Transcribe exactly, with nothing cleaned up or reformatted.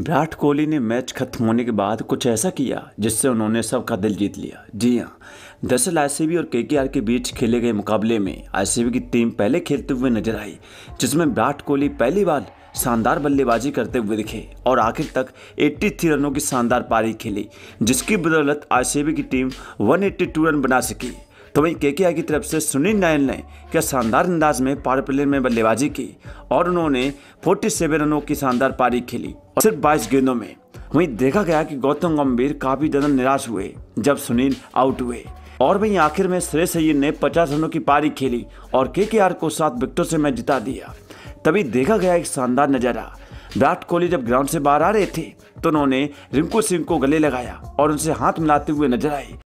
विराट कोहली ने मैच खत्म होने के बाद कुछ ऐसा किया जिससे उन्होंने सबका दिल जीत लिया। जी हाँ, दरअसल आरसीबी और केकेआर के बीच खेले गए मुकाबले में आरसीबी की टीम पहले खेलते हुए नजर आई, जिसमें विराट कोहली पहली बार शानदार बल्लेबाजी करते हुए दिखे और आखिर तक तिरासी रनों की शानदार पारी खेली, जिसकी बदौलत आरसीबी की टीम एक सौ बयासी रन बना सकी। तो वहीं केकेआर की तरफ से सुनील नायल ने क्या शानदार अंदाज में पावर प्ले में बल्लेबाजी की और उन्होंने सैंतालीस रनों की शानदार पारी खेली और सिर्फ बाईस गेंदों में। वहीं देखा गया कि गौतम गंभीर काफी ज्यादा निराश हुए जब सुनील आउट हुए और वहीं आखिर में श्रेयस अय्यर ने पचास रनों की पारी खेली और केकेआर को सात विकेटों से मैच जिता दिया। तभी देखा गया एक शानदार नजारा। विराट कोहली जब ग्राउंड से बाहर आ रहे थे तो उन्होंने रिंकू सिंह को गले लगाया और उनसे हाथ मिलाते हुए नजर आए।